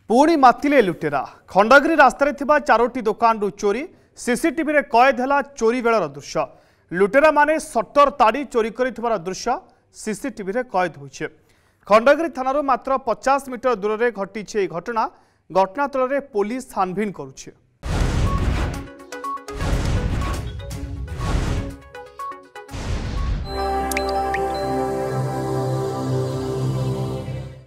पुणी मातिले लुटेरा खंडगिरी रास्तार थिबा चारोटी दुकान चोरी सीसीटीवी रे कैद है चोरी बेलर दृश्य। लुटेरा माने सटर ताड़ी चोरी कर दृश्य सीसीटीवी रे कैद होइछे। खंडगिरी थाना मात्र 50 मीटर दूर में घटी घटना। घटनास्थल में पुलिस छानभिन करुछे।